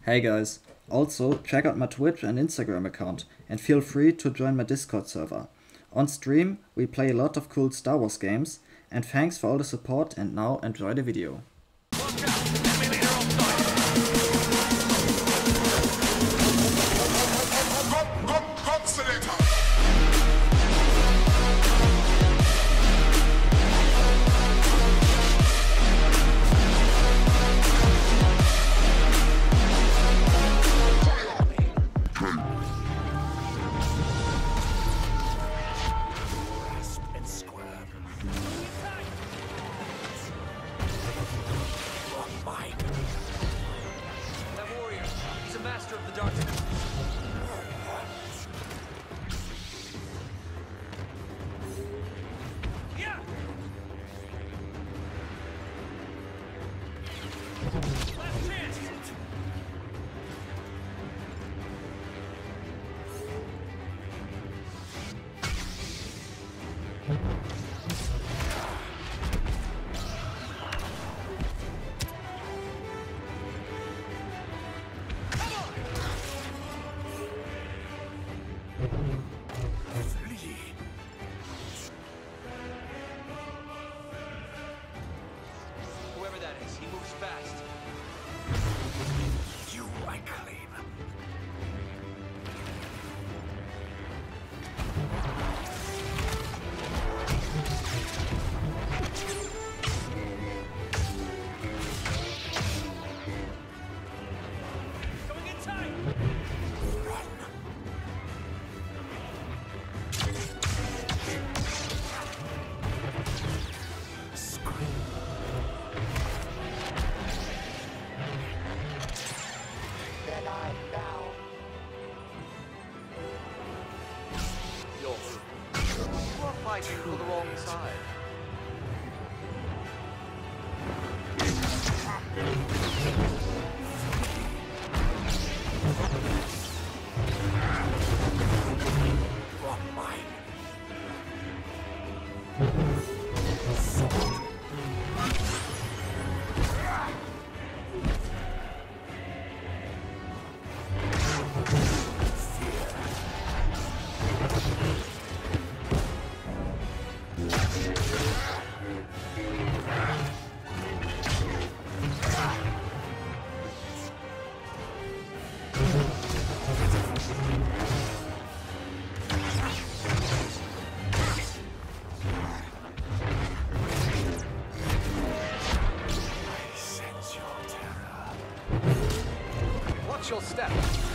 Hey guys, also check out my Twitch and Instagram account and feel free to join my Discord server. On stream we play a lot of cool Star Wars games, and thanks for all the support, and now enjoy the video. Whoever that is, he moves fast. You, I claim. Going in tight. Run. You're fighting for the wrong side. You're mine. Watch your step.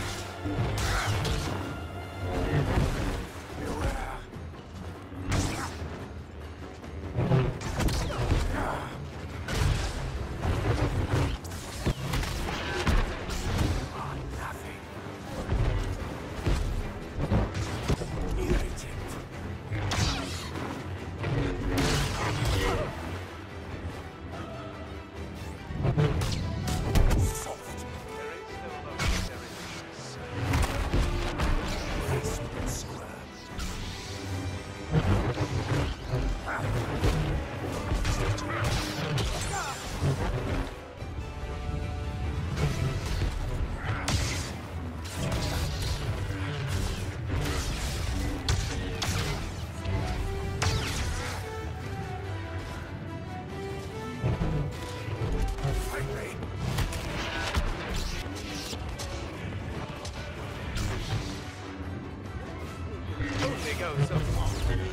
Go so far.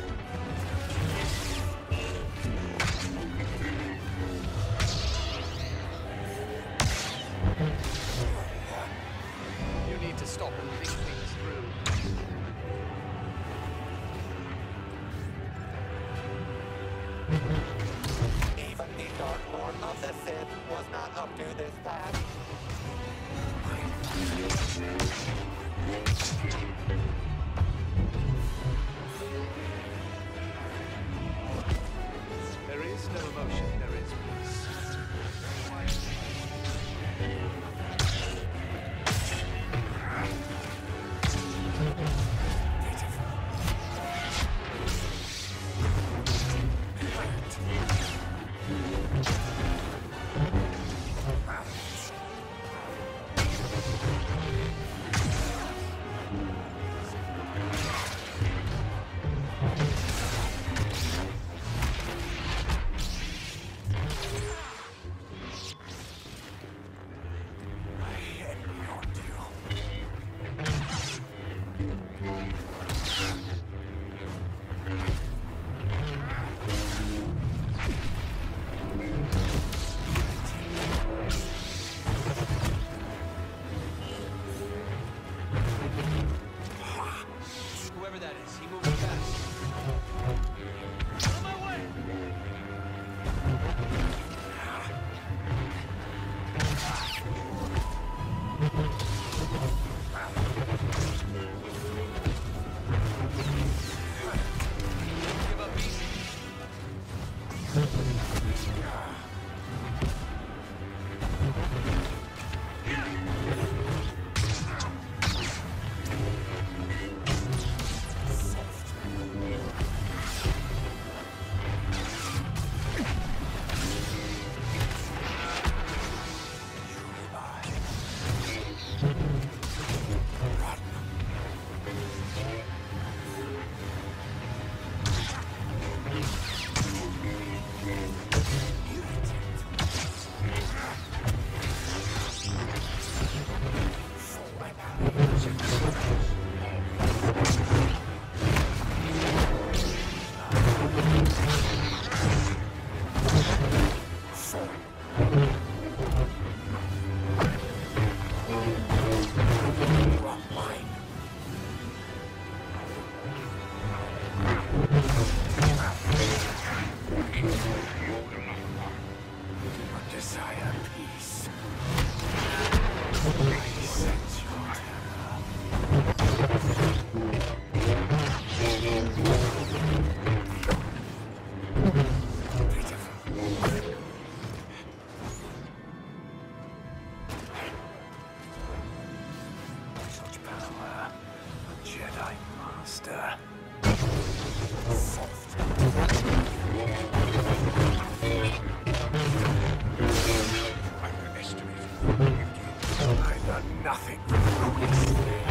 You need to stop and think things through. Even the Dark Lord of the Sith was not up to this task. There is no emotion, there is peace. that is. He moves fast. On my way! Give up easy. Desire peace. I sense your such power, a Jedi master. Soft. I learned nothing from this.